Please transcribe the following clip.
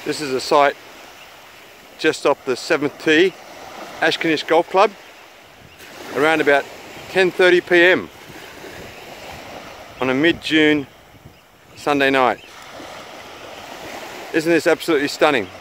This is a site just off the 7th tee, Askernish Golf Club, around about 10:30 p.m. on a mid-June Sunday night. Isn't this absolutely stunning?